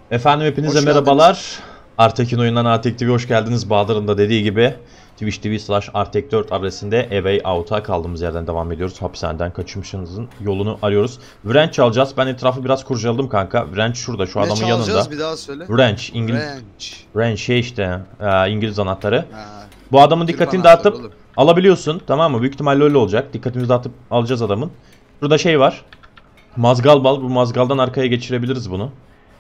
Efendim hepinize Hoş merhabalar. Artekin oyundan Artek TV hoş geldiniz. Bahadır'ın da dediği gibi Twitch TV/Artek4 adresinde Away Out'a kaldığımız yerden devam ediyoruz. Hapishaneden kaçmışınızın yolunu arıyoruz. Wrench çalacağız. Ben etrafı biraz kurcaladım kanka. Wrench şurada, şu adamın yanında. Ne çalacağız bir daha söyle. Wrench, Wrench şey işte İngiliz anahtarı. Bu adamın dikkatini dağıtıp oğlum alabiliyorsun, tamam mı? Büyük ihtimalle öyle olacak. Dikkatimizi dağıtıp alacağız adamın. Şurada şey var. Mazgal bal. Bu mazgaldan arkaya geçirebiliriz bunu.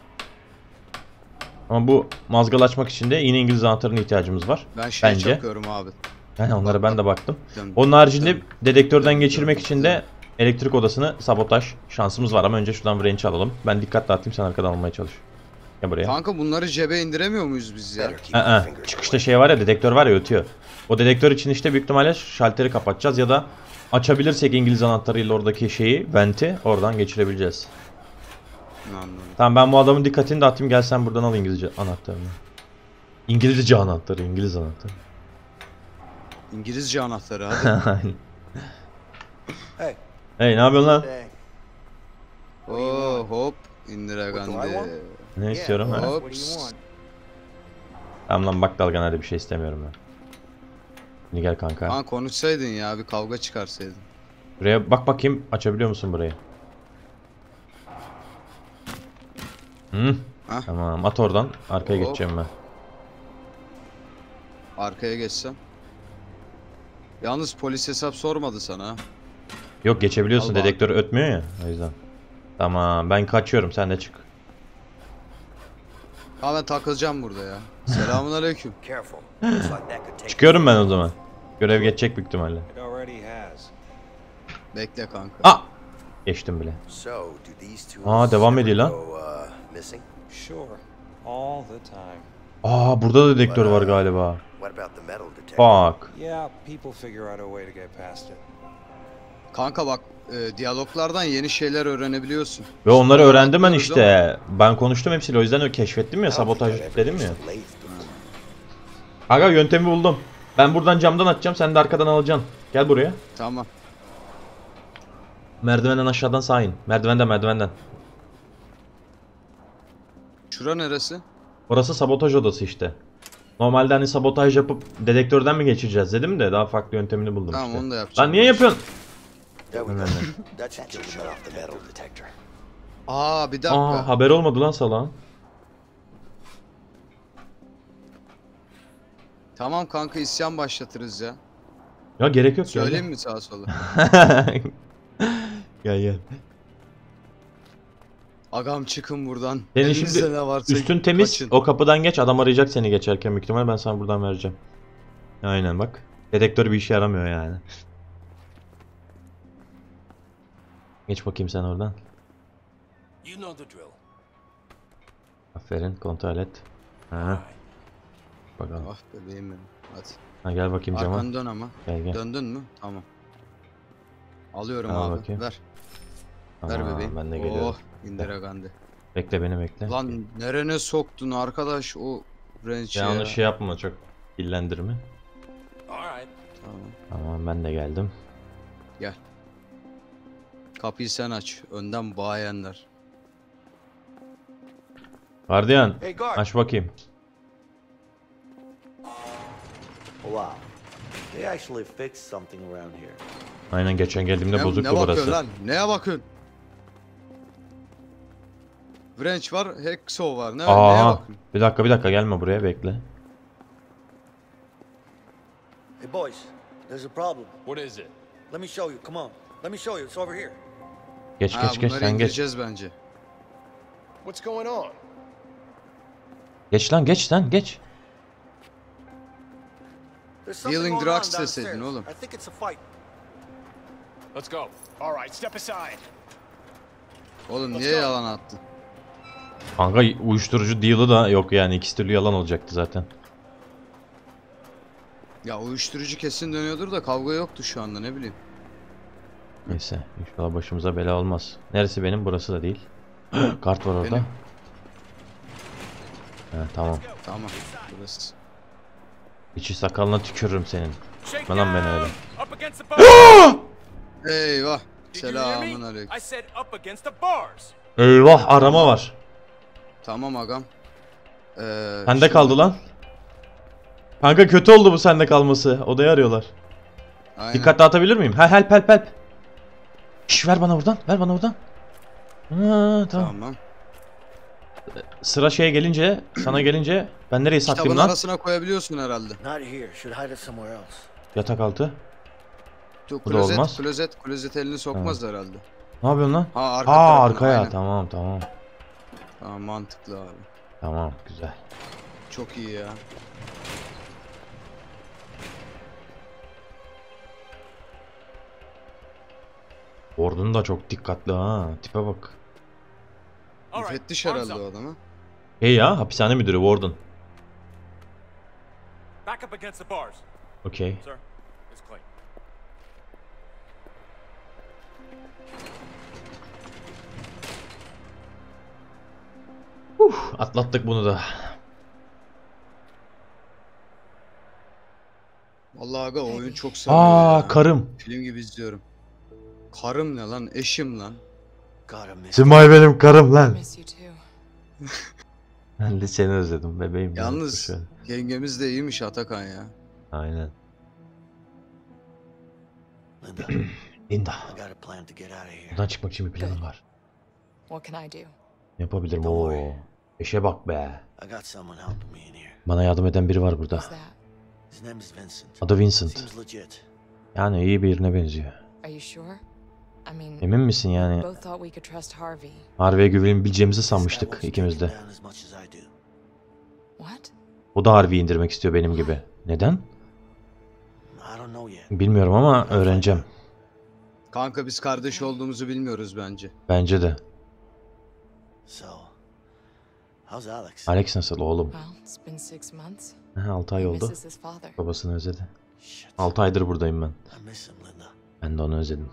Ama bu mazgal açmak için de yine İngiliz anahtarına ihtiyacımız var. Ben şey bence. çakıyorum abi. Yani onlara ben de baktım. Dön, Onun haricinde dön, dedektörden dön, geçirmek dön, için de elektrik odasını sabotaj şansımız var. Ama önce şuradan wrench'i alalım. Ben dikkat dağıtayım, sen arkadan almaya çalış. Gel buraya. Kanka bunları cebe indiremiyor muyuz biz ya? Çıkışta şey var ya, dedektör var ya, ötüyor. O dedektör için işte büyük ihtimalle şalteri kapatacağız ya da açabilirsek İngiliz anahtarıyla oradaki şeyi, venti oradan geçirebileceğiz. Anladım. Tamam, ben bu adamın dikkatini dağıtayım, gel sen buradan al İngilizce anahtarını. İngilizce anahtarı, İngiliz anahtarı. İngilizce anahtarı hadi. Hey, ne yapıyorsun lan? Oo hop Indira Gandhi. Ne istiyorum ha? Hops. Tamam lan, bak dalgan, hadi bir şey istemiyorum ben. Şimdi gel kanka. Lan konuşsaydın ya, bir kavga çıkarsaydın. Buraya bak bakayım, açabiliyor musun burayı? Hah. Tamam, at oradan, arkaya Hop. geçeceğim ben. Arkaya geçsem. Yalnız polis hesap sormadı sana. Yok, geçebiliyorsun, Al bak. dedektör ötmüyor ya, o yüzden. Tamam, ben kaçıyorum, sen de çık. Ha ben takılacağım burada ya. Selamun aleyküm. Çıkıyorum ben o zaman. Görev geçecek büyük ihtimalle. Bekle kanka. Aa! Geçtim bile. Aa, devam ediyor lan. Aa, burada da dedektör var galiba. Bak. Kanka bak, diyaloglardan yeni şeyler öğrenebiliyorsun. Ve onları Şimdi öğrendim ben atlıyoruz işte. Ben konuştum hepsiyle, o yüzden öyle keşfettim ya, sabotaj dedim ya. Aga, yöntemi buldum. Ben buradan camdan atacağım, sen de arkadan alacaksın. Gel buraya. Tamam. Merdivenden aşağıdan sağa in. Merdivenden. Şura neresi? Orası sabotaj odası işte. Normalde hani sabotaj yapıp dedektörden mi geçireceğiz dedim de daha farklı yöntemini buldum Tamam, işte. onu da yapacağım. Lan niye yapıyorsun? Aa bir dakika. Aa, haber olmadı lan salağın. Tamam kanka, isyan başlatırız ya. Ya gerek yok, Söyleyeyim gel. mi sağa sola? Gel. Agam çıkın buradan. Senin Elinizde şimdi ne varsa üstün temiz, kaçın. o kapıdan geç, adam arayacak seni geçerken büyük ihtimal, ben sana buradan vereceğim. Aynen bak. Dedektör bir işe yaramıyor yani. Geç bakayım sen oradan. Aferin, kontrol et. Ha. Bakalım. Ah bebeğim benim. Hadi. Ha, gel bakayım cama. Arkanı dön ama. Gel. Döndün mü? Tamam. Alıyorum Al abi. bakayım. Ver. Tamam, Ver bebeğim. ben de geliyorum. Oh, Indira Gandhi. Bekle, beni bekle. Lan nerene soktun arkadaş o wrench'i ya? Yanlış şey yapma, çok dillendirme. Tamam. Tamam, ben de geldim. Gel. Kapıyı sen aç. Önden bayenler. Gardiyan, aç bakayım. Wow. They actually fixed something around here. Aynen, geçen geldiğimde bozuktu ne bakıyorsun burası. lan? Neye bakıyorsun? Wrench var, Hacksaw var. Neye Aa, bakıyorsun? bir dakika gelme buraya, bekle. Hey boys, there's a problem. What is it? Let me show you. Come on. Let me show you. It's over here. Geç Ha, geç bunları sen geç. indireceğiz bence. What's going on? Geç lan geç. There's something Dealing going on drugs deseydin downstairs. oğlum. I think it's a fight. Let's go. All right, step aside. Oğlum niye yalan attın? Kanka, uyuşturucu deal'ı da yok yani, ikisi türlü yalan olacaktı zaten. Ya uyuşturucu kesin dönüyordur da kavga yoktu şu anda, ne bileyim. Neyse, inşallah başımıza bela olmaz. Neresi benim? Burası da değil. Kart var orada. Benim. Ha, tamam. Tamam. Burası. İçi sakalına tükürürüm senin. Lan beni öyle. Up against the bars. Eyvah. Did you hear me? Selamun aleyküm. I said up against the bars. Eyvah, arama var. Tamam agam. Sende kaldı lan. Kanka kötü oldu bu sende kalması. Odayı arıyorlar. Aynen. Dikkat dağıtabilir miyim? Ha, help. Şş, ver bana buradan. Ha, tamam. Tamam. Sıra şeye gelince, sana gelince ben nereye saklayayım Kitabın lan? arasına koyabiliyorsun herhalde. Not here. Should hide it somewhere else. Yatak altı. Bu da Klozet, olmaz. klozet elini sokmaz herhalde. Ne yapıyorsun lan? Ha arka Aa, tarafına, arkaya. aynen. Tamam. Tamam mantıklı abi. Tamam, güzel. Çok iyi ya. Ordun da çok dikkatli ha. Tipe bak. All right, Müfettiş arms herhalde up. o adamı. Ya, hapishane müdürü Warden. Back up against the bars. Okey. Sir, it's clean. Atlattık bunu da. Vallahi aga oyun çok sarıyor ya. Karım. Film gibi izliyorum. Karım ne lan? Eşim lan. God, I miss Simay benim karım lan. Miss you too. Ben de seni özledim bebeğim. Yalnız Şöyle. yengemiz de iyiymiş Atakan ya. Aynen. Linda. Linda. I got a plan to get out of here. Buradan çıkmak için bir planım var. What can I do? Yapabilirim. Don't Oo. worry. İşe bak be. I got someone helping me in here. Bana yardım eden biri var burada. Who's that? His name is Vincent. Adı Vincent. Seems legit. Yani iyi birine benziyor. Are you sure? I mean, Emin misin we yani? both thought we could trust Harvey. Harvey'e güvenebileceğimizi This guy sanmıştık wants to ikimiz take de. him down as much as I do. What? O da Harvey'i indirmek istiyor benim gibi. Neden? I don't know yet. Bilmiyorum ama öğreneceğim. Kanka biz kardeş olduğumuzu bilmiyoruz bence. Bence de. So, how's Alex? Alex nasıl oğlum? Well, it's been 6 months. 6 ay He oldu. misses his father. Babasını özledi. Shit. 6 aydır buradayım ben. I miss him, Linda. Ben de onu özledim.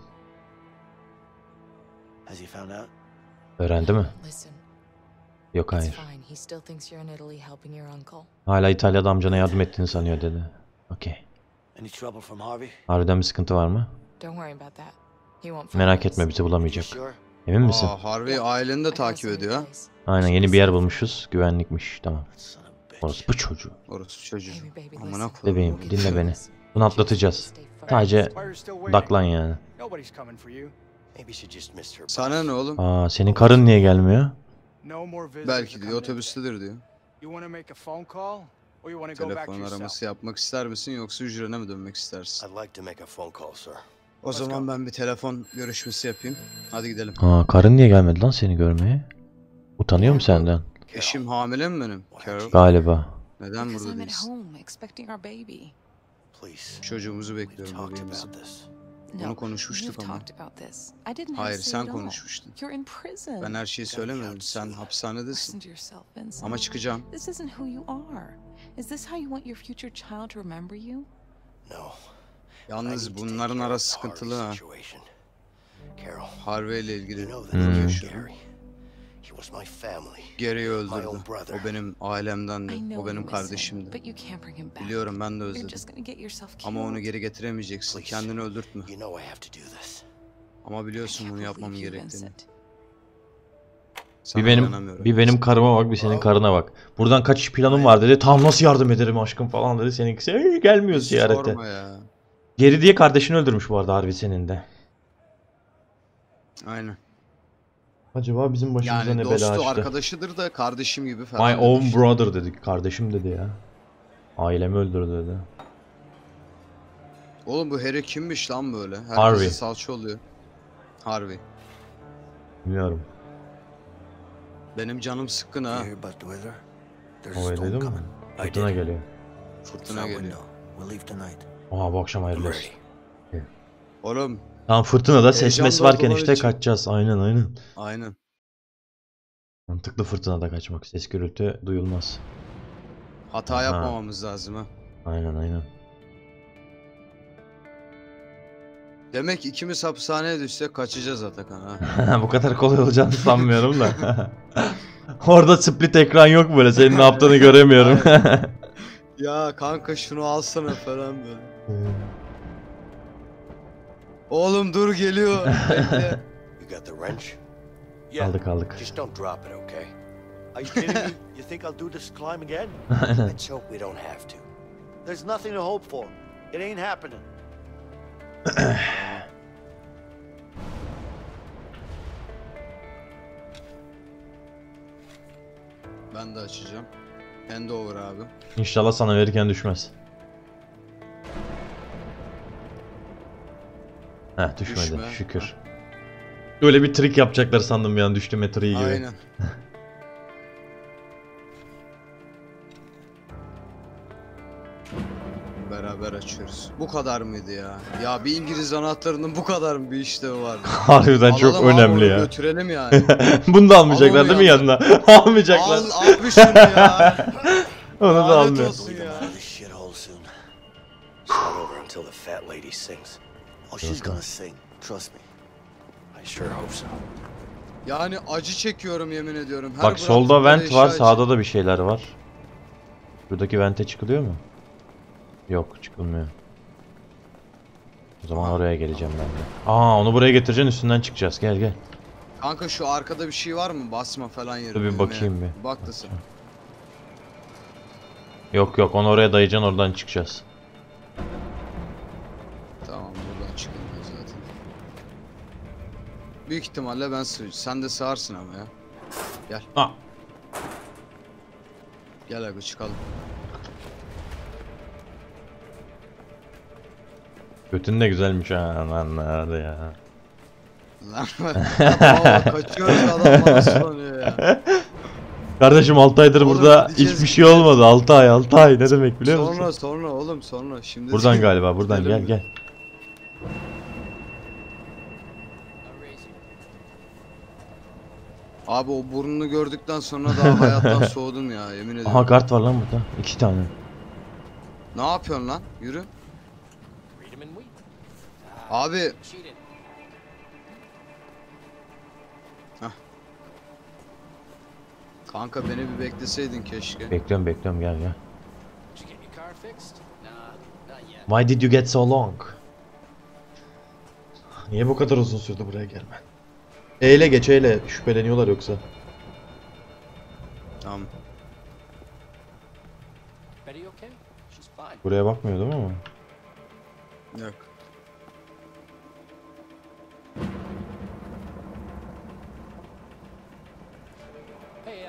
Has he found out? Öğrendi mi? Listen, Yok, it's hayır. fine. He still thinks you're in Italy helping your uncle. Hala İtalya'da amcana yardım ettiğini sanıyor dedi. Okey. Any trouble from Harvey? Harbiden bir sıkıntı var mı? Don't worry about that. He won't find Merak us. etme, bizi You bulamayacak. sure? Emin misin? Aa Harvey aileni de I have takip some in ediyor ha. place. Aynen, yeni bir yer bulmuşuz. Güvenlikmiş. Tamam. That son of a bitch. Orası bu çocuğu. Orası çocuğu. Baby, baby, Amına listen. koyayım. Bebeğim, dinle beni. Bunu atlatacağız. Stay focused. Sadece Why are you still waiting? odaklan yani. Nobody's coming for you. Maybe she just missed her Sana bus. ne oğlum? Aa, senin karın niye gelmiyor? No more visitors Belki are diyor coming in otobüstedir diyor. today. You want to make a phone call or you want to go back to Telefon your araması cell? yapmak ister misin yoksa hücrene mi dönmek istersin? I'd like to make a phone call, sir. O zaman ben bir telefon görüşmesi yapayım. Hadi gidelim. Aa, karın niye gelmedi lan seni görmeye? Utanıyor mu senden? Eşim hamile mi benim? Carol. Galiba. Neden Because burada I'm at değilsin? home expecting our baby. Please. Çocuğumuzu We've bekliyorum talked bebeğimizi. about this. No, konuşmuştuk you've ama. talked about this. I didn't have Hayır to say sen it all. konuşmuştun. You're in prison. Ben her şeyi söylemedim. Sen hapishanedesin. Listen to yourself, Vincent. Ama çıkacağım. This isn't who you are. Is this how you want your future child to remember you? No. Yalnız bunların arası sıkıntılı ha. Carol, Harvey ile ilgili you know that durum he yaşıyorum. Gary. He was my family. Gary'i My öldürdü. own brother. O benim ailemdendi. I know O you benim miss him, kardeşimdi. but you can't bring him back. Biliyorum ben de You're özledim. just gonna get yourself killed. Ama onu geri getiremeyeceksin. Please. Kendini öldürtme. You know I have to do this. Ama I biliyorsun can't bunu yapmam believe you, gerektiğini. Vincent. Sana Bir benim inanamıyorum. bir benim karıma bak, bir senin karına bak. Buradan kaçış planım var dedi. Tam nasıl yardım ederim aşkım falan dedi. Seninkisi gelmiyor Hiç ziyarete. sorma ya. Geri diye kardeşini öldürmüş bu arada Harvey senin de. Aynen. Acaba bizim başımıza Yani ne bela dostu açtı? arkadaşıdır da kardeşim gibi falan. My own demiş. brother dedik. Kardeşim dedi ya. Ailemi öldürdü dedi. Oğlum bu Harry kimmiş lan böyle? Herkese Harvey. salça oluyor. Harvey. Bilmiyorum. Benim canım sıkkın ha. You hear about the weather? There's a O öyle storm değil mi? coming. I Fırtına did. geliyor. It's Fırtına our geliyor. window. We'll leave tonight. Aa, bu akşam I'm hayırlı ready. olsun. Oğlum Tamam, fırtınada ses Heyecan mes varken doldular işte için. kaçacağız. Aynen. aynen. Mantıklı fırtınada kaçmak. Ses gürültü duyulmaz. Hata Aha. yapmamamız lazım ha. Aynen. Demek ikimiz hapishaneye düşsek kaçacağız Atakan ha. Bu kadar kolay olacağını sanmıyorum da. Orada split ekran yok böyle. Senin ne yaptığını göremiyorum. Ya kanka şunu alsana falan böyle. Oğlum dur geliyor. Bekle. You got the wrench? Yeah. Aldık. Just don't drop it, okay? Are you kidding me? You think I'll do this climb again? Let's hope we don't have to. There's nothing to hope for. It ain't happening. Ben de açacağım. Handover abi. İnşallah sana verirken düşmez. Heh düşmedi Düşme. şükür. Öyle bir trik yapacaklar sandım bir an düştü metreyi gibi. Aynen. Beraber açıyoruz. Bu kadar mıydı ya? Ya bir İngiliz anahtarının bu kadar mı bir işlevi var? Harbiden çok Alalım abi, önemli onu ya. Götürelim yani. Bunu da almayacaklar Al onu değil mi yanına? Almayacaklar. Al bir şunu ya. Onu da Lanet almıyor. olsun Leave him ya. out of this shithole soon. It's not over until the fat lady sings. Oh, she's gonna sing. Trust me. I sure hope so. Yani acı çekiyorum yemin ediyorum. Her Bak solda bıraktığım vent eşya var, için. sağda da bir şeyler var. Buradaki vente çıkılıyor mu? Yok, çıkılmıyor. O zaman oraya geleceğim ben de. Aa, onu buraya getireceksin, üstünden çıkacağız. Gel gel. Kanka şu arkada bir şey var mı? Basma falan yeri. Dur bir düğmeye. bakayım bir. Bak da sen. Yok yok, onu oraya dayayacaksın, oradan çıkacağız. Tamam buradan çıkılmıyor zaten. Büyük ihtimalle ben sığ. Sen de sığarsın ama ya. Gel. Aa. Gel abi çıkalım. Götün de güzelmiş ha lan hadi ya. Lan baba kaçıyoruz adam bana sanıyor ya. Kardeşim 6 aydır Oğlum, burada gideceğiz, hiçbir şey olmadı. 6 ay 6 ay ne demek biliyor musun? Sonra oğlum sonra. Şimdi Buradan değil. galiba, buradan Gidelim gel mi? gel. Abi o burnunu gördükten sonra daha hayattan soğudum ya yemin ediyorum. Aha kart var lan burada. 2 tane. Ne yapıyorsun lan? Yürü. Read 'em and weep. Abi Cheated. kanka beni bir bekleseydin keşke. Bekliyorum bekliyorum, gel gel. Did you get your car fixed? Nah, not yet. Why did you get so long? Niye bu kadar uzun sürdü buraya gelmen? Eyle geç eyle, şüpheleniyorlar yoksa. Tamam. Betty okay? She's fine. Buraya bakmıyor değil mi? Yok. Hey,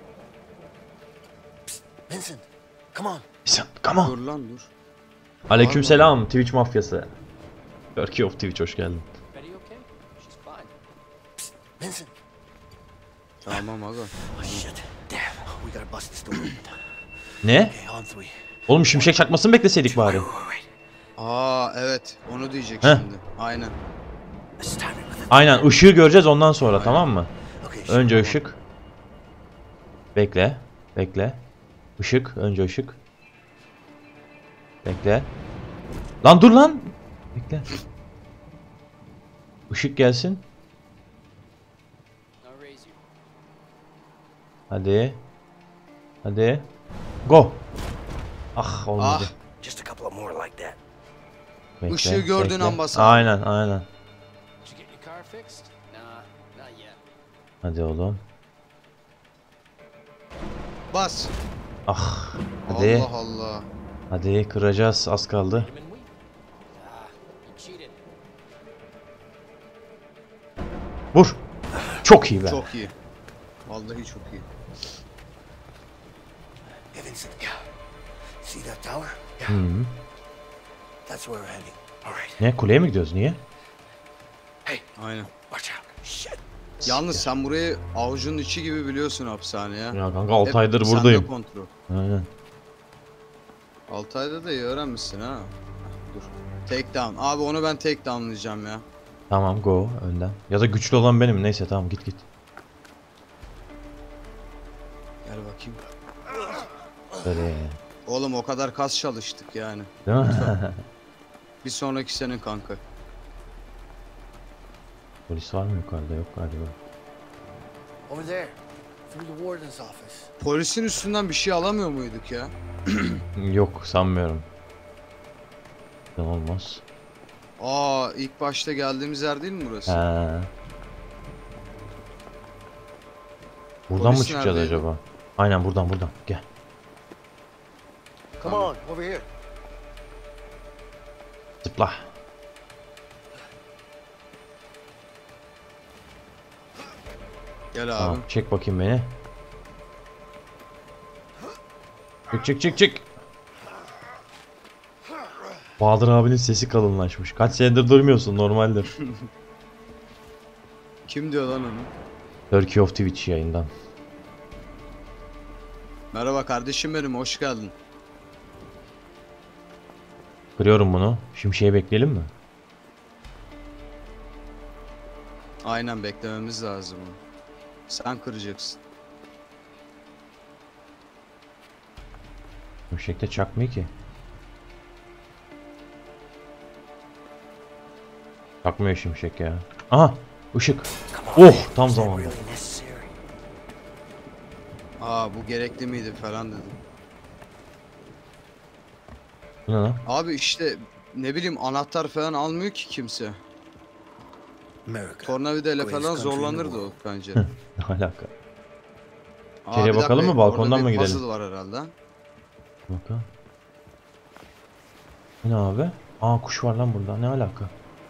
Vincent, come on. Sen, come on. Dur lan dur. Aleykümselam Twitch mafyası. Turkey of Twitch, hoş geldin. Betty okay? She's fine. Vincent. Tamam aga. Oh shit. Damn. We gotta bust this door open. Ne? Okay, on three. Oğlum şimşek çakmasını bekleseydik bari. Wait. Aa evet onu diyecek Heh. şimdi. Aynen. Let's time it with it. Aynen, ışığı göreceğiz ondan sonra, tamam mı? Okay, shit. Önce ışık. Bekle. Bekle. Işık. Önce ışık. Bekle. Lan dur lan. Bekle. Işık gelsin. I'll raise you. Hadi. Hadi. Go. Ah olmadı. Ah. Just a couple of more like that. Bekle, Işığı gördüğün bekle. an bas abi. Aynen aynen. Did you get your car fixed? Nah, not yet. Hadi oğlum. Bas. Ah. Hadi. Allah Allah. Hadi kıracağız, az kaldı. Read 'em and weep. You cheated. Vur. Çok iyi be. Çok iyi. Vallahi çok iyi. Hey, Vincent. Yeah. See that tower? Yeah. Hı -hı. That's where we're heading. All right. Ne, kuleye mi gidiyoruz? Niye? Hey, Aynen. watch out. Shit. Yalnız sen burayı avucunun içi gibi biliyorsun hapishane ya. Ya kanka 6 Hep aydır sende buradayım. kontrol. Aynen. 6 ayda da iyi öğrenmişsin ha. Dur. Take down. Abi onu ben take downlayacağım ya. Tamam, go önden. Ya da güçlü olan benim. Neyse tamam, git git. Gel bakayım. Böyle. Oğlum o kadar kas çalıştık yani. Değil mi? Bir sonraki senin kanka. Polis var mı yukarıda? Yok galiba. Over there. Through the warden's office. Polisin üstünden bir şey alamıyor muyduk ya? Yok sanmıyorum. Ne olmaz. Aa ilk başta geldiğimiz yer değil mi burası? He. Buradan mı Polis çıkacağız neredeydi? acaba? Aynen buradan gel. Come on, over here. Zıpla. Gel abi. Tamam, çek bakayım beni. Çık. Bahadır abinin sesi kalınlaşmış. Kaç senedir durmuyorsun, normaldir. Kim diyor lan onu? Turkey of Twitch yayından. Merhaba kardeşim benim, hoş geldin. Kırıyorum bunu. Şimşeği bekleyelim mi? Aynen, beklememiz lazım onu. Sen kıracaksın. Şimşekte çakmıyor ki. Çakmıyor şimşek ya. Aha! Işık. Oh! Tam zamanında. Aa, bu gerekli miydi falan dedim. Bu ne lan? Abi işte ne bileyim, anahtar falan almıyor ki kimse. America. Tornavidayla Greatest falan country in the zorlanırdı o world. bence. Ne alaka? Aa, İçeriye bir bakalım dakika, mı? Balkondan orada mı bir gidelim? puzzle var herhalde. Bakalım. Bu ne abi? Aa, kuş var lan burada. Ne alaka?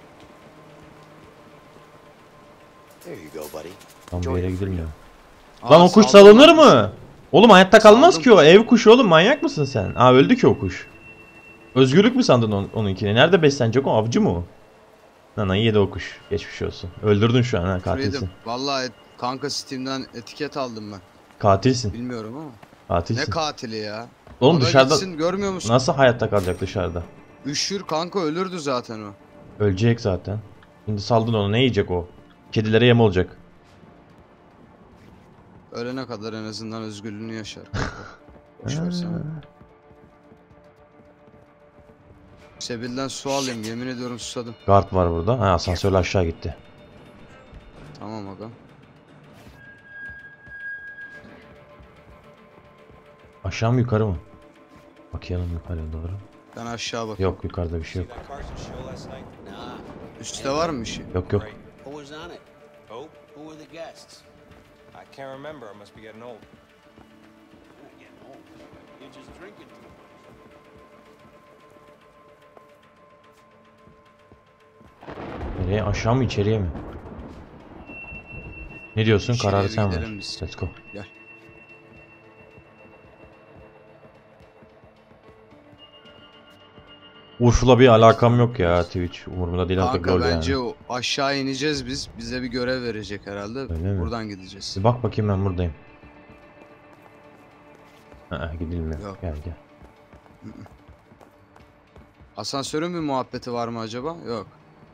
There you go, buddy. Tam bir Enjoy yere your gidilmiyor. Aa, Lan o kuş saldım salınır lan mı? Oğlum hayatta kalmaz Saldım ki o. kuşu. Ev kuşu oğlum, manyak mısın sen? Aa, öldü ki o kuş. Özgürlük mü sandın onunkini? Nerede beslenecek o? Avcı mı o? Lan yedi o kuş. Geçmiş olsun. Öldürdün şu an ha, katilsin. Freedom. Vallahi kanka Steam'den etiket aldım ben. Katilsin. Bilmiyorum ama. Ne Katilsin. katili ya? Oğlum O da dışarıda gitsin, görmüyor musun? nasıl hayatta kalacak dışarıda? Üşür kanka, ölürdü zaten o. Ölecek zaten. Şimdi saldın onu, ne yiyecek o? Kedilere yem olacak. Ölene kadar en azından özgürlüğünü yaşar kanka. Boş versene. Sebil'den su alayım, yemin ediyorum susadım. Guard var burada. Ha, asansörle aşağı gitti. Tamam aga. Aşağı mı yukarı mı? Bakayım yukarıya doğru. Ben aşağı bakıyorum. Yok, yukarıda bir şey yok. Üstte var mı bir şey? Yok. Who was on it? Oh, Who were the guests? I can't remember. I must be getting old. You're not getting old. You're just drinking too much. Nereye? Aşağı mı, içeriye mi? Ne diyorsun? İçeriye Kararı bir sen ver. gidelim biz. Let's go. Gel. Urf'la bir alakam yok ya, Twitch. Umurumda değil artık, Kanka lol bence yani. o aşağı ineceğiz biz. Bize bir görev verecek herhalde. Öyle mi? Buradan gideceğiz. Bir bak bakayım, ben buradayım. Gidilmiyor. Yok. Gel. Asansörün bir muhabbeti var mı acaba? Yok.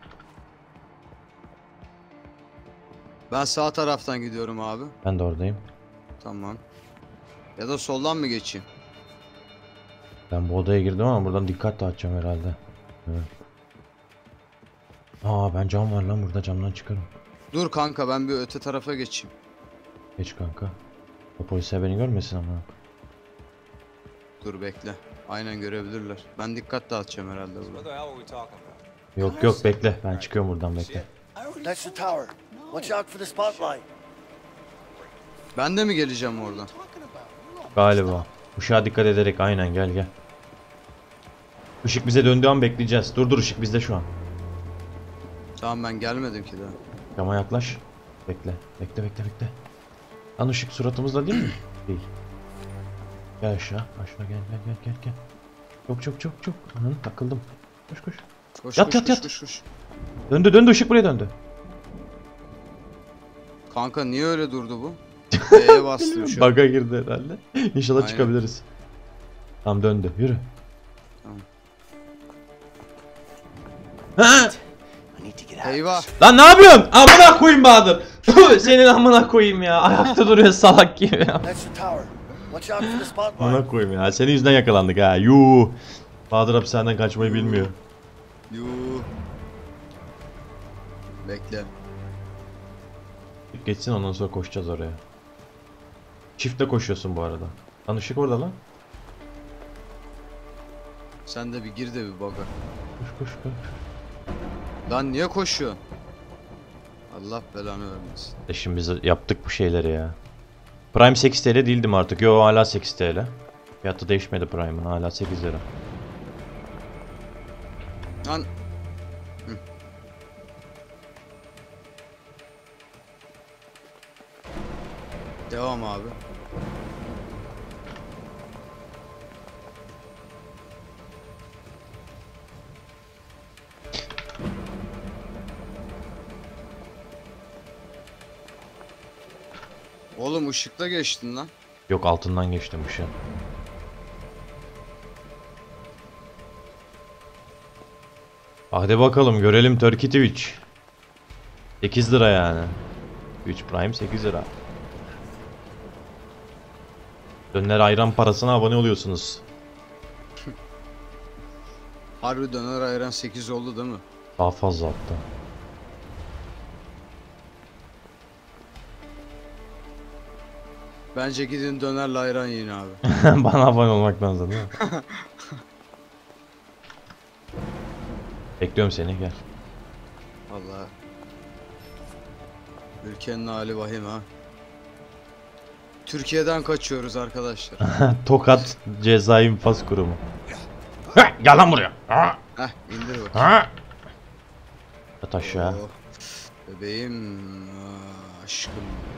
Ben sağ taraftan gidiyorum abi. Ben de oradayım. Tamam. Ya da soldan mı geçeyim? Ben bu odaya girdim ama buradan dikkat dağıtacağım herhalde. Evet. Aa, ben cam var lan burada, camdan çıkarım. Dur kanka, ben bir öte tarafa geçeyim. Geç kanka. O polisler beni görmesin ama. Dur bekle. Aynen görebilirler. Ben dikkat dağıtacağım herhalde What burada. the hell are we talking about? Yok bekle, ben çıkıyorum buradan, bekle. I already That's the tower. Watch out for the spotlight. Ben de mi geleceğim oradan? talking about. Galiba. Işığa dikkat ederek, aynen, gel. Işık bize döndüğü an bekleyeceğiz. Dur ışık bizde şu an. Tamam, ben gelmedim ki daha. Cama yaklaş. Bekle. Lan ışık suratımızda değil mi? Değil. Gel aşağı. Gel. Çok. Ananı takıldım. Koş. Koş, Yat. koş. Döndü ışık buraya döndü. Kanka niye öyle durdu bu? B'ye bastım şu an. Bug'a girdi herhalde. İnşallah Aynen. çıkabiliriz. Tamam, döndü. Yürü. Tamam. Ha! I need to get out. Eyvah. Lan ne yapıyorsun? Amına koyayım Bahadır. Senin amına koyayım ya. Ayakta duruyor salak gibi ya. That's the tower. Watch out for the spotlight. Amına koyayım ya. Senin yüzünden yakalandık ha. Yuh. Bahadır hapishaneden kaçmayı bilmiyor. Yuh. Bekle. Geçsin, ondan sonra koşacağız oraya. Çiftle koşuyorsun bu arada. Lan ışık orada lan. Sen de bir gir de bir baga. Koş. Lan niye koşuyorsun? Allah belanı vermesin. Şimdi biz yaptık bu şeyleri ya. Prime 8 TL değildim artık. Yo hala 8 TL. Fiyatı değişmedi Prime'ın, hala 8 lira. Lan. Devam abi. Oğlum ışıkla geçtin lan. Yok, altından geçtim bir şey. Hadi bakalım görelim Turkey Twitch. 8 lira yani. 3 Prime 8 lira. Döner ayran parasına abone oluyorsunuz. Harbi döner ayran 8 oldu değil mi? Daha fazla hatta. Bence gidin dönerle ayran yiyin abi. Bana abone olmak lazım değil mi? Bekliyorum seni, gel. Vallahi. Ülkenin hali vahim ha. Türkiye'den kaçıyoruz arkadaşlar. Tokat Ceza İnfaz Kurumu. Gel lan buraya. Heh indir bakayım. Yat aşağı. Oh, bebeğim. Aşkım.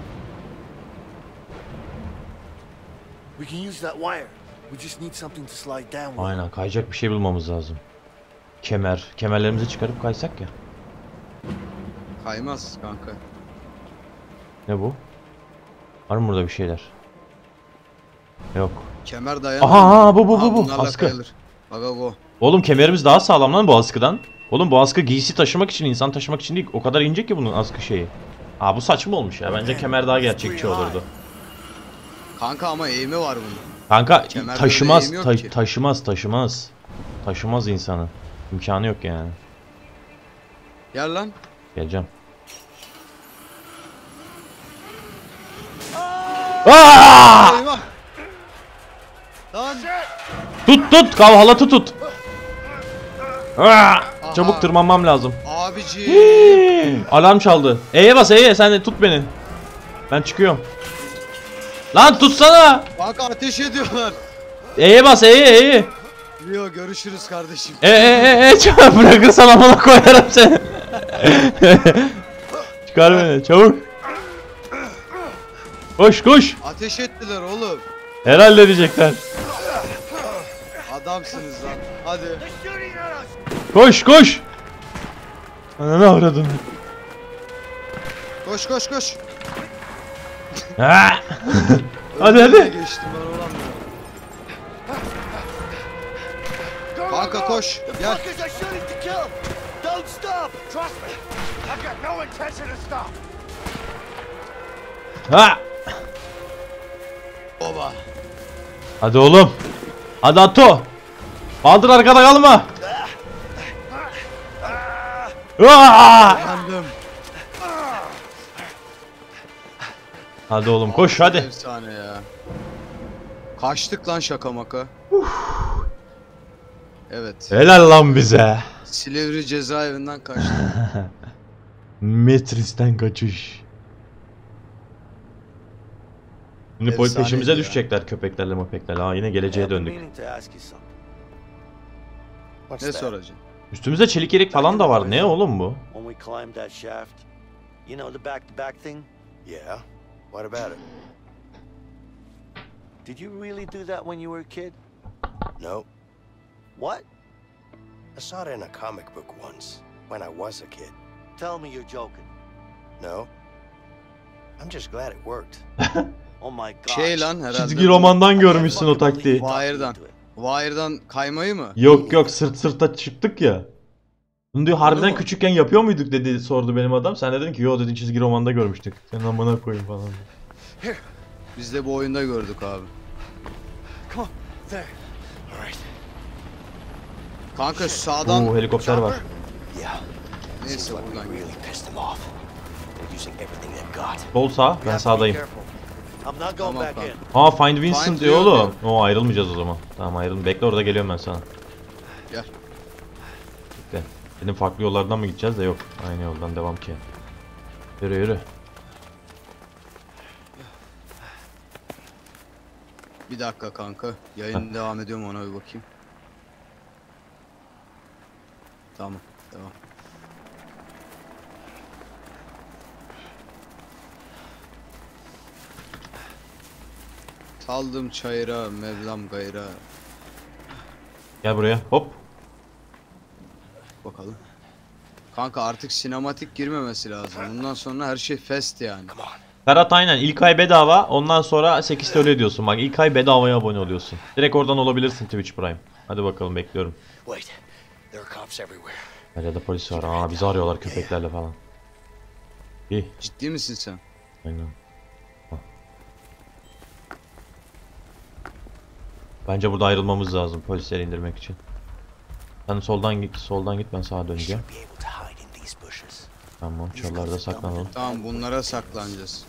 We can use that wire. We just need something to slide down with. Aynen, kayacak bir şey bulmamız lazım. Kemer. Kemerlerimizi çıkarıp kaysak ya. Kaymaz kanka. Ne bu? Var mı burada bir şeyler? Yok. Kemer dayanır. Aha, bu Bunlarla askı. kayılır. Bak o. Oğlum kemerimiz daha sağlam lan bu askıdan. Oğlum bu askı giysi taşımak için, insan taşımak için değil. O kadar ince ki bunun askı şeyi. Bu saçma olmuş ya. Bence kemer daha gerçekçi olurdu. Kanka ama eğimi var bunun. Kanka Kemerde taşımaz, öyle eğim yok ki. taşımaz. Taşımaz insanı. İmkanı yok yani. Gel lan. Geleceğim. Aa! Eyvah. Lan. Tut halatı tut. Çabuk tırmanmam lazım. Abiciğim. Alarm çaldı. E'ye bas, E'ye, sen de tut beni. Ben çıkıyorum. Lan tutsana. Kanka ateş ediyorlar. E'ye bas, E'ye. Yo görüşürüz kardeşim. Çabuk, bırakırsan amına koyarım seni. Çıkar beni çabuk. Koş. Ateş ettiler oğlum. Herhalde edecekler. Adamsınız lan. Hadi. Koş. Ananı avradın. Koş. Hadi. Önüne geçtim ben olamıyorum. Kanka koş. Gel. Fuckers are shooting to kill. Don't stop. Trust me, I've got no intention to stop. Oba. Hadi oğlum. Hadi Ato. Baldır arkada kalma. Yandım. Hadi oğlum koş hadi. Efsane ya. Kaçtık lan şaka maka. Evet. Helal lan bize. Silivri cezaevinden kaçtık. Metris'ten kaçış. Şimdi Efsaneydi peşimize ya. düşecekler köpeklerle möpeklerle. Yine geleceğe I've been döndük. meaning to ask you something. What's Ne that? soracaksın? Üstümüzde çelik yelek falan da var. Ne oğlum bu? When we climbed that shaft, you know the back-to-back thing? Yeah? What about it? Did you really do that when you were a kid? No. What? I saw it in a comic book once, when I was a kid. Tell me you're joking. No. I'm just glad it worked. Oh my god. Şey lan herhalde. Çizgi romandan görmüşsün o taktiği. Wire'dan. Wire'dan kaymayı mı? Yok sırt sırta çıktık ya. Bunu diyor harbiden mu? küçükken yapıyor muyduk dedi, sordu benim adam. Sen de dedin ki yo dedin, çizgi romanda görmüştük. Sen amına koyayım falan. Biz de bu oyunda gördük abi. Come on. There. All right. Kanka şu sağdan Oo, helikopter var. Yeah. neyse Seems like we buradan really pissed them off. They're using everything they've got. Sol sağ, ben sağdayım. I'm not going Tamam, back tamam. in. Find Vincent Find diyor diyor, oğlum. O ayrılmayacağız o zaman. Tamam ayrılın. Bekle orada, geliyorum ben sana. Gel. Bekle. Dedim farklı yollardan mı gideceğiz de yok. Aynı yoldan devam ki. Yürü. Bir dakika kanka. Yayın devam ediyor mu, ona bir bakayım. Tamam. Devam. Saldım çayıra, Mevlam gayra. Gel buraya. Hop. Bakalım. Kanka artık sinematik girmemesi lazım. Bundan sonra her şey fest yani. Ferhat aynen ilk ay bedava, ondan sonra 8 TL ödüyorsun. Bak ilk ay bedavaya abone oluyorsun. Direkt oradan olabilirsin Twitch Prime. Hadi bakalım, bekliyorum. Wait, there are cops everywhere. Her yerde polis var. Aa, bizi arıyorlar köpeklerle falan. İyi. Ciddi misin sen? Aynen. Hah. Bence burada ayrılmamız lazım polisleri indirmek için. Sen soldan git, ben sağa döneceğim. Should be able to hide in these bushes. Tamam, çalılarda saklanalım. Tamam, bunlara saklanacağız.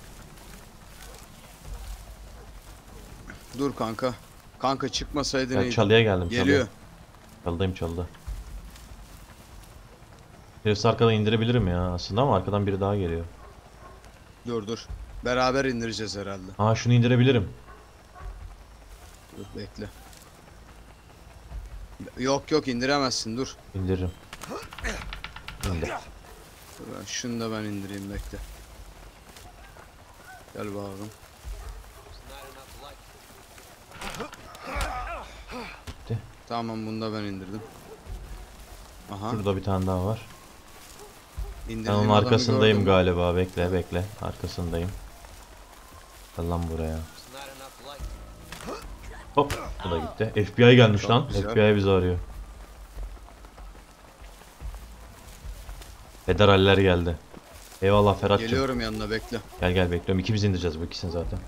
Dur kanka. Kanka çıkmasaydı Ya neydi? çalıya geldim. Geliyor. Çalıdayım, çalıda. Birisi arkadan indirebilirim ya aslında ama arkadan biri daha geliyor. Dur. Beraber indireceğiz herhalde. Aa, şunu indirebilirim. Dur bekle. Yok indiremezsin, dur. İndiririm. İndir. Dur, şunu da ben indireyim, bekle. Gel bakalım. Tamam, bunu da ben indirdim. Aha. Şurada bir tane daha var. Ben indirdiğim onun adamı arkasındayım gördün mü? galiba. Bekle. Arkasındayım. Gel lan buraya. Hop. Bu da gitti. FBI gelmiş Çok lan. güzel. FBI bizi arıyor. Federaller geldi. Eyvallah Ferhat'cığım. Geliyorum yanına, bekle. Gel bekliyorum. İkimiz indireceğiz bu ikisini zaten.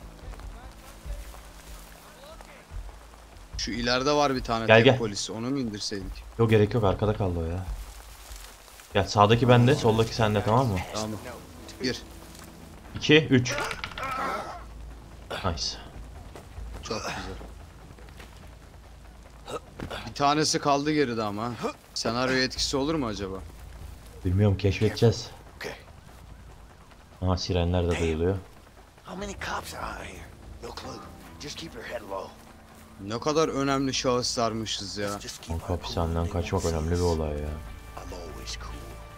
Şu ileride var bir tane Gel. polis, onu mu indirseydik? Yok, gerek yok, arkada kaldı o ya. Gel, sağdaki bende, soldaki sende, tamam mı? Tamam. 1. 2 3. Nice. Çok güzel. Bir tanesi kaldı geride ama. Senaryo etkisi olur mu acaba? Bilmiyorum, keşfedeceğiz. Okay. Aha, sirenler de duyuluyor. How many cops are out here? No clue. Just keep your head low. Ne kadar önemli şahıslarmışız ya. Just keep Kanka our cool. hapishaneden They kaçmak won't önemli see bir us. olay ya. I'm always cool.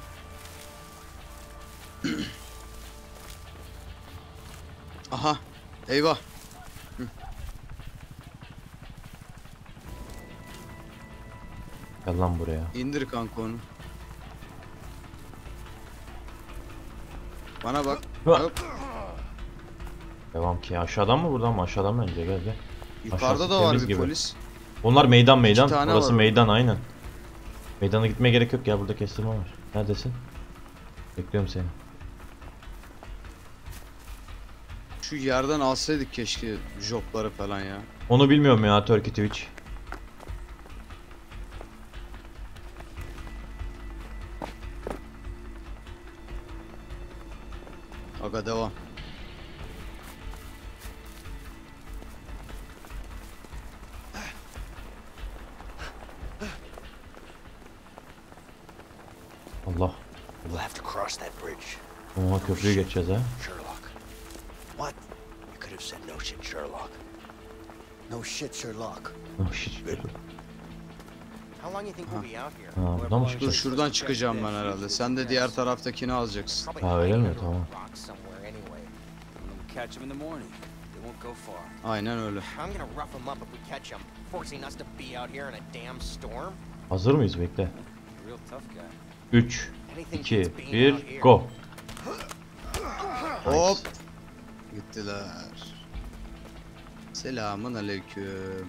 Aha. Eyvah. Gel lan buraya. İndir kanka onu. Bana bak. Hua. Hop. Devam ki. Aşağıdan mı buradan mı? Aşağıdan bence, gel. Yukarıda Aşağısı da var temiz bir gibi. polis. Onlar meydan. tane Orası var meydan aynen. Meydana gitmeye gerek yok ya, burada kestirme var. Neredesin? Bekliyorum seni. Şu yerden alsaydık keşke jopları falan ya. Onu bilmiyorum ya, Turkey Twitch. Aga devam. Allah. We'll have to cross that bridge. Oha, köprüyü geçeceğiz ha. Sherlock. What? You could have said no shit, Sherlock. No shit, Sherlock. Oh shit. How long you think we'll be out here? Ha, buradan mı Dur, çıkacağız? şuradan çıkacağım ben herhalde. Sen de diğer taraftakini alacaksın. Probably Ha, öyle mi? hiding under a Tamam. rock somewhere anyway. We'll catch them in the morning. They won't go far. Aynen öyle. I'm gonna rough them up if we catch them, forcing us to be out here in a damn storm. Hazır mıyız? Bekle. Real tough guy. 3 Anything 2 beats being out 1 here. go. Hop. Gittiler. Selamun aleyküm.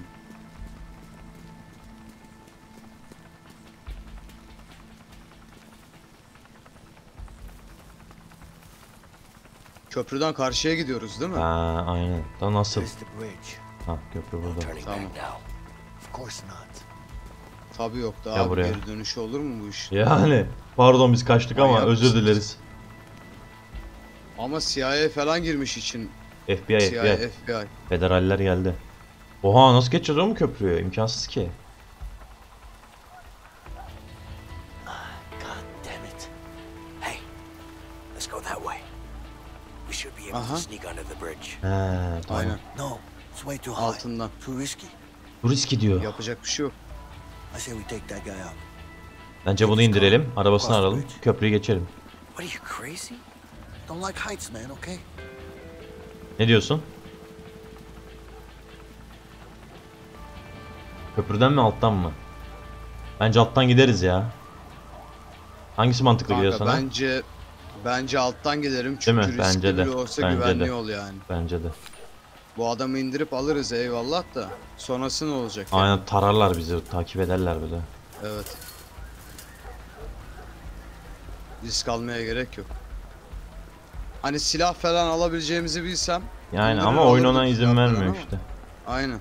Köprüden karşıya gidiyoruz değil mi? Ha, aynen. Da nasıl? Here's the bridge. Ha, köprü burada. Turning Tamam. back now. Of course not. Tabii yok da Ya abi, buraya. geri dönüşü olur mu bu iş? Yani pardon, biz kaçtık ama Manyak özür mısınız? dileriz. Ama CIA falan girmiş için. FBI CIA, FBI. FBI. Federaller geldi. Oha, nasıl geçeceğiz oğlum köprüyü? İmkansız ki. God damn it. Hey, let's go that way. We should be able Aha. to sneak under the bridge. He, tamam. Aynen. No, it's way too high. Altından. Too risky. Bu riski diyor. Yapacak bir şey yok. I say we take that guy out. Bence bunu indirelim. Arabasını aralım. Köprüyü geçelim. What are you crazy? Don't like heights, man, okay? Ne diyorsun? Köprüden mi alttan mı? Bence alttan gideriz ya. Hangisi mantıklı geliyor Kanka sana? bence alttan giderim Değil çünkü mi? riskli Bence de. bile olsa Bence güvenli de. yol yani. Bence de. Bu adamı indirip alırız eyvallah da sonrası ne olacak? yani? Aynen tararlar bizi, takip ederler böyle. Evet. Risk almaya gerek yok. Hani silah falan alabileceğimizi bilsem. Yani indirir ama oyun alırdık ona izin zaten vermiyor ama. işte. Aynen.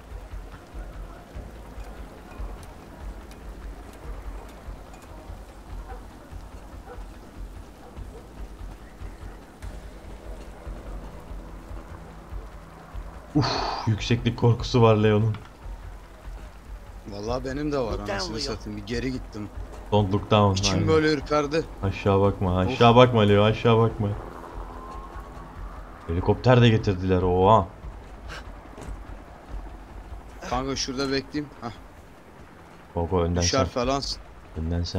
Yükseklik korkusu var Leon'un. Vallahi benim de var Look anasını down, Leo. satayım. Bir geri gittim. Don't look down. İçim Aynen. böyle ürperdi. Aşağı bakma, aşağı bakma Leo, aşağı bakma. Helikopter de getirdiler, oha. Kanka şurada bekleyeyim. Hah, Baba önden düşer sen, falan. önden sen.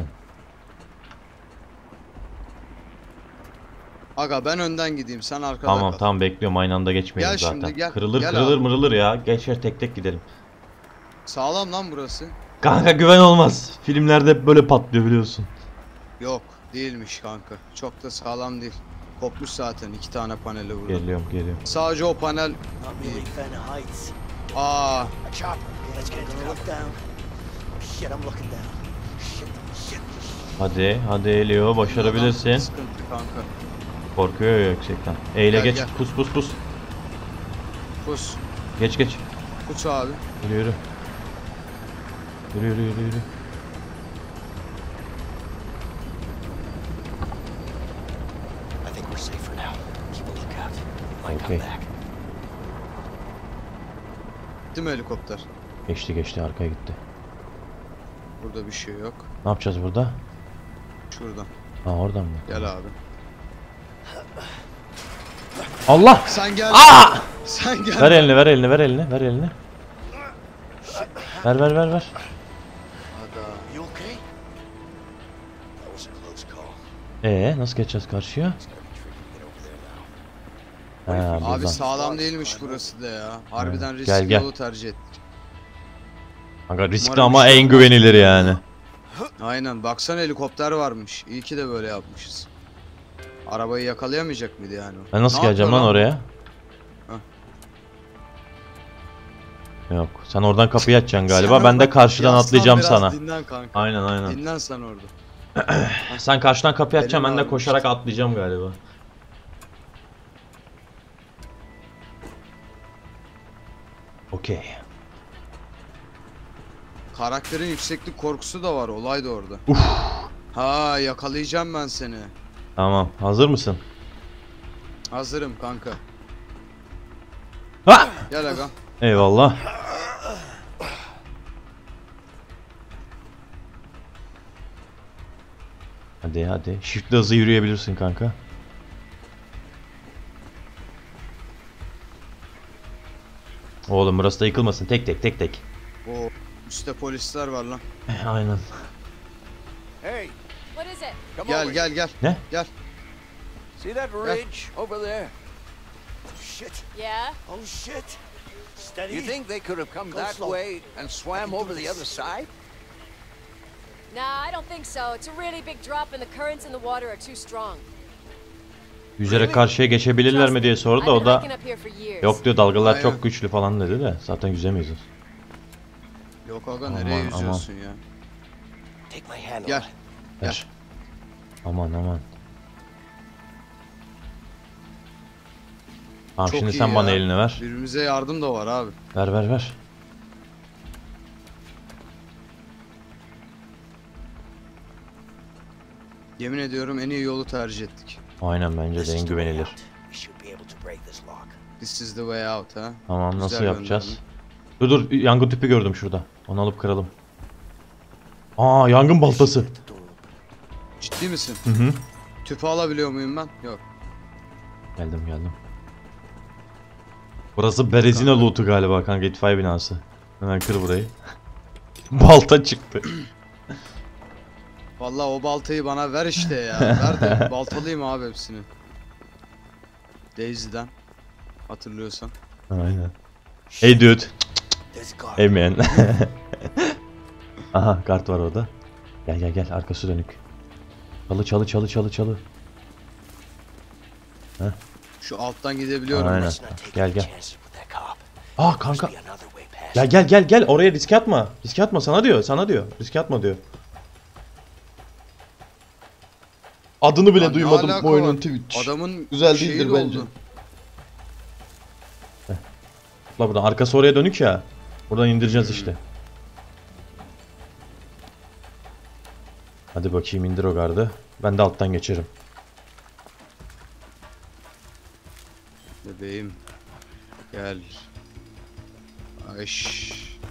Aga ben önden gideyim sen arkada Tamam kal. tamam bekliyorum, aynı anda geçmeyelim Gel zaten. şimdi, gel. Kırılır Gel kırılır abi. mırılır ya, geçer tek tek gidelim. Sağlam lan burası. Kanka güven olmaz, filmlerde hep böyle patlıyor biliyorsun. Yok değilmiş kanka. Çok da sağlam değil. Kopmuş zaten 2 tane paneli burada. Geliyorum. Sadece o panel. Not really a fan of heights. Aa, A chopper. Yeah, Let's get it I'm to gonna look cover. down. Shit, I'm looking down. Shit. Hadi Leo, başarabilirsin. sıkıntı kanka. Korkuyor ya yüksekten. Eyle Gel, geç, gel. pus. Pus. Geç. Pus abi. Yürü. Yürü. I think we're safe for now. Keep a lookout. Might Okay. come back. Gitti mi helikopter? Geçti, arkaya gitti. Burada bir şey yok. Ne yapacağız burada? Şuradan. Ha oradan mı? Gel abi. Allah! Sen gel. Sen gel. Ver elini. Ver. Ada. You okay? That was a close call. Nasıl geçeceğiz karşıya? It's gonna be tricky to get over there now. Ha Abi buradan. sağlam değilmiş burası da ya. Harbiden Gel, riskli gel. yolu tercih ettik. Kanka riskli Umarım ama bir şey en olmaz. güvenilir yani. Aynen baksana helikopter varmış. İyi ki de böyle yapmışız. Arabayı yakalayamayacak mıydı yani? Ben nasıl Ne geleceğim yapıyor lan oraya? Yok. Sen oradan kapıyı açacaksın galiba. Sen Ben de orada karşıdan yaslan atlayacağım biraz, sana. Dinlen kanka. Aynen. Dinlen sen orada. Sen karşıdan kapıyı açacaksın, ben de ağrımış. koşarak atlayacağım galiba. Okey. Karakterin yükseklik korkusu da var. Olay da orada. Ha yakalayacağım ben seni. Tamam. Hazır mısın? Hazırım kanka. Ha! Gel aga. Eyvallah. Hadi. Shift'le hızlı yürüyebilirsin kanka. Oğlum burası da yıkılmasın. Tek tek. O üstte polisler var lan. Aynen. Hey, What is it? come Gel over gel here. gel. Ne? Gel. See that ridge over there? Shit. Yeah? Oh shit. Steady. You think they could have come Go that slow. way and swam do over the this. other side? Nah, I don't think so. It's a really big drop and the currents in the water are too strong. Yüzerek karşıya geçebilirler mi diye sordu da o da I've been hiking up here for years. yok diyor, dalgalar Aynen. çok güçlü falan dedi de zaten yüzemeyiz. Yok aga Aman, nereye aman. yüzüyorsun ya? Take my hand on Gel. it. Ver. Aman. Tamam Çok şimdi iyi sen bana ya. elini ver. Birbirimize yardım da var abi. Ver. Yemin ediyorum en iyi yolu tercih ettik. Aynen bence This de is en the way güvenilir. out. We should be able to break this lock. This is the way out ha. Tamam nasıl Güzel yapacağız? Dur yangın tüpü gördüm şurada. Onu alıp kıralım. Aa yangın baltası. The door open. Ciddi misin? Hı. Tüpü alabiliyor muyum ben? Yok. Geldim. Burası Berezina loot'u galiba kanka, itfaiye binası. Hemen kır burayı. Balta çıktı. Vallahi o baltayı bana ver işte ya. Ver de baltalayayım abi hepsini. Daisy'den. Hatırlıyorsan. Aynen. Hey dude. There's a guard. Hey man. Aha, kart var orada. Gel gel gel, arkası dönük. Çalı. Şu alttan gidebiliyorum. Aynen. Let's not take Gel any gel. chances with that cop. Ah kanka. Must be another way past. Gel oraya riske atma. Riske atma, sana diyor. Riske atma diyor. Adını bile Lan ne duymadım alaka bu oyunun var? Twitch. Adamın Güzel şeyi değildir doldu. bence. La buradan arkası oraya dönük ya. Buradan indireceğiz işte. Hadi bakayım, indir o gardı. Ben de alttan geçerim. Bebeğim. Gel. Ayş.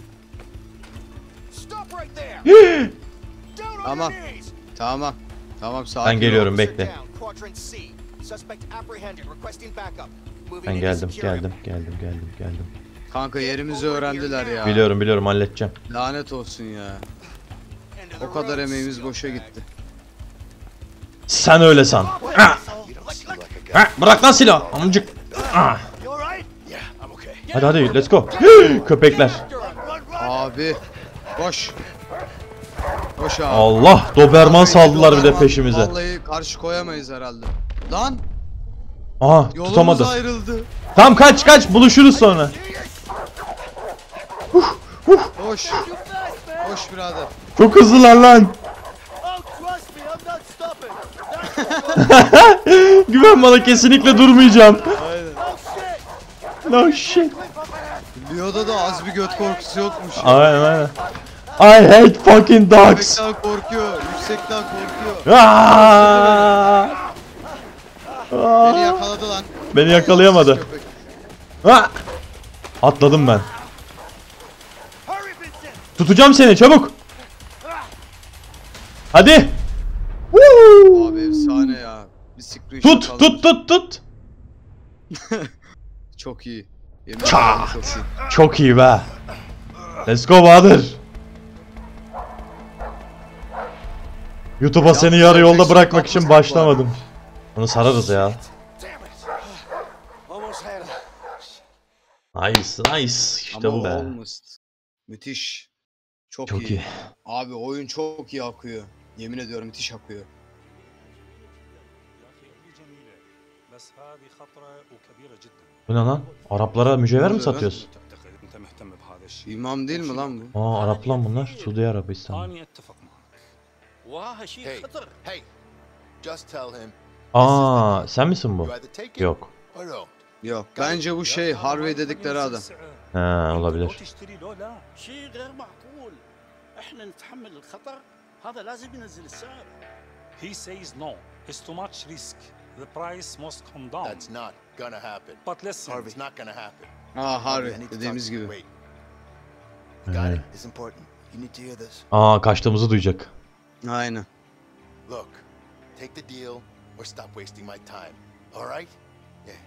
Stop right there! Down on Tamam. your knees! Tamam sakin Ben geliyorum, ol. bekle. Down, quadrant C. Suspect apprehended, requesting backup. Moving Ben in to geldim. secure him. Geldim. Kanka yerimizi öğrendiler ya. Biliyorum, halledeceğim. Lanet olsun ya. End of the O kadar road, emeğimiz boşa gitti. Sen öyle san. You don't seem like a guy. Bırak lan silah. Amcık. Ah. You alright? Yeah, I'm okay. Hadi let's go. Köpekler. Abi. Koş. Koş abi. Allah, Doberman Abi, saldılar bir de Doberman peşimize. Vallahi karşı koyamayız herhalde. Lan Aha, yolumuz tutamadı. ayrıldı. Tamam, kaç, buluşuruz sonra. Koş. Koş birader. Çok hızlılar lan. Oh, trust me, I'm not stopping. Güven bana, kesinlikle durmayacağım. Aynen. No shit. Leo'da da az bir göt korkusu yokmuş ya. Aynen. I hate fucking dogs. Yüksekten korkuyor. Yüksekten korkuyor. Aa! Beni yakaladı lan. Beni yakalayamadı. Köpek. Ah! Atladım ben. Tutacağım seni, çabuk. Hadi. Woo! Abi efsane ya. Bir screenshot Tut. Çok iyi. Yemin Çat. ederim çok iyi. Çok iyi be. Let's go Bahadır. YouTube'a seni yarı yolda bırakmak için başlamadım. Onu sararız ya. Almost had Nice. İşte Ama bu be. almost. Müthiş. Çok Çok iyi. iyi. Abi oyun çok iyi akıyor. Yemin ediyorum müthiş akıyor. بس هذه خطرة وكبيرة جدا. Bu ne lan? Araplara mücevher mi Ne oluyor lan? satıyorsun? تعتقد انت مهتم بهذا الشيء؟ İmam değil mi lan bu? Aa, Arap lan bunlar. Suudi Arabistan. أنا أتفق معك. واه شيء Hey, خطر. hey, just tell him Aa, sen misin bu? you either take it Yok. or don't. Yok. Bence bu şey Harvey dedikleri adam. Ha, لو olabilir. تشتري له لا. شيء غير معقول. احنا نتحمل الخطر. هذا لازم ينزل السعر. He says no. It's too much risk. The price must come down. That's not gonna happen. But listen, It's not gonna happen. Harvey I need to dediğimiz talk to you. gibi. Wait. You got Evet. it. It's important. You need to hear this. Aa, kaçtığımızı duyacak. Aynen. Look, take the deal or stop wasting my time. All right? Yeah.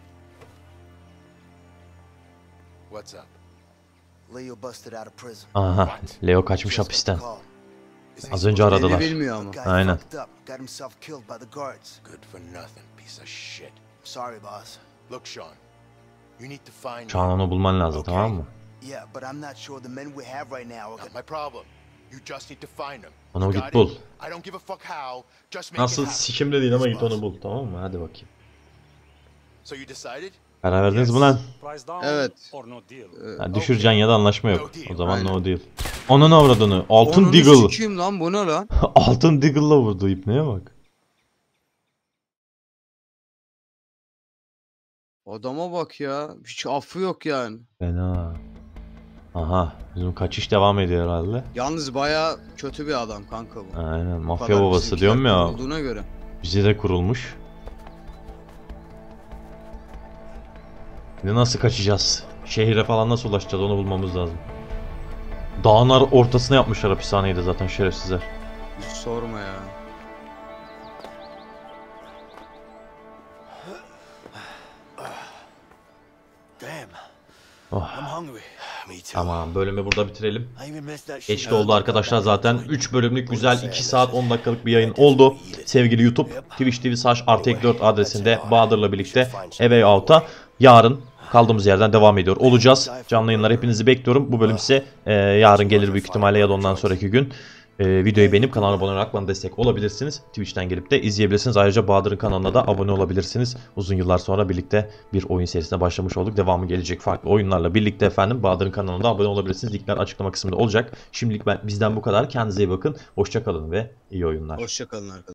What's up? Leo busted out of prison. Aha, Leo kaçmış hapisten. Call. Isn't he Az önce supposed to- aradılar. Beni bilmiyor ama. Guy Aynen. fucked up, got himself killed by the guards. Good for nothing, piece of shit. Sorry, boss. Look, Sean. You need to find Şu an onu bulman lazım, tamam mı? Yeah, but I'm not sure the men we have right now are Not my problem. You just need to find him. Onu You git got bul. it? I don't give a fuck how. Just make Nasıl it happen. sikimde değil ama git onu bul, tamam mı? Hadi bakayım. So you decided? Karar verdiniz mi lan? price down Evet. or no deal. Ha, düşüreceksin ya da anlaşma yok. No deal. O zaman Aynen. no deal. Onun avradını. Altın Onunu Deagle. sikeyim lan, bu ne lan? Altın Deagle'la vurdu, ipneye bak. Adama bak ya. Hiç affı yok yani. Fena. Aha, bizim kaçış devam ediyor herhalde. Yalnız baya kötü bir adam kanka bu. Aynen, Bu mafya kadar babası bizimkiler diyorum ya. Olduğuna göre. Bize de kurulmuş. Bir de nasıl kaçacağız? Şehire falan nasıl ulaşacağız, onu bulmamız lazım. Dağın ortasına yapmışlar hapishaneyi de zaten şerefsizler. Hiç sorma ya. Damn. Oh. I'm hungry. Me too. Tamam, bölümü burada bitirelim. I even missed that Geç shit. de oldu arkadaşlar zaten. 3 bölümlük güzel 2 saat 10 dakikalık bir yayın oldu. Sevgili YouTube, Twitch TV/RTX4 adresinde Bahadır'la birlikte A Way Out'a yarın kaldığımız yerden devam ediyor olacağız. Canlı yayınlar hepinizi bekliyorum. Bu bölüm ise yarın gelir büyük ihtimalle ya da ondan sonraki gün. Videoyu beğenip kanala abone olarak bana destek olabilirsiniz. Twitch'ten gelip de izleyebilirsiniz. Ayrıca Bahadır'ın kanalına da abone olabilirsiniz. Uzun yıllar sonra birlikte bir oyun serisine başlamış olduk. Devamı gelecek farklı oyunlarla birlikte efendim. Bahadır'ın kanalına da abone olabilirsiniz. Linkler açıklama kısmında olacak. Şimdilik bizden bu kadar. Kendinize iyi bakın. Hoşça kalın ve iyi oyunlar. Hoşça kalın arkadaşlar.